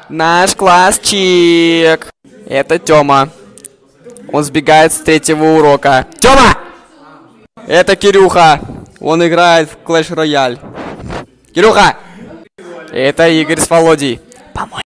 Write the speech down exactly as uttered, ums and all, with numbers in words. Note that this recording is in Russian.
Наш классчик. Это Тёма. Он сбегает с третьего урока. Тёма! Это Кирюха. Он играет в Clash Royale. Кирюха! Это Игорь с Володей.